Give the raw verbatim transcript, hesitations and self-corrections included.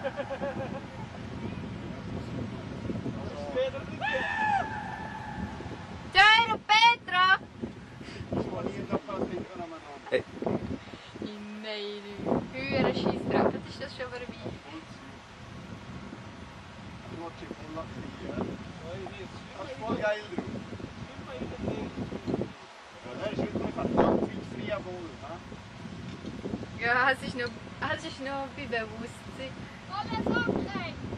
Ciao Petra! Hey. Nein, höhere Scheissdreck, was ist das schon vorbei? Das ist voll geil drauf. Ja, der ist wirklich verdammt viel freier Ball. Ja, es ist noch, es ist noch bei Bewusstsein. Komm, jetzt hoch,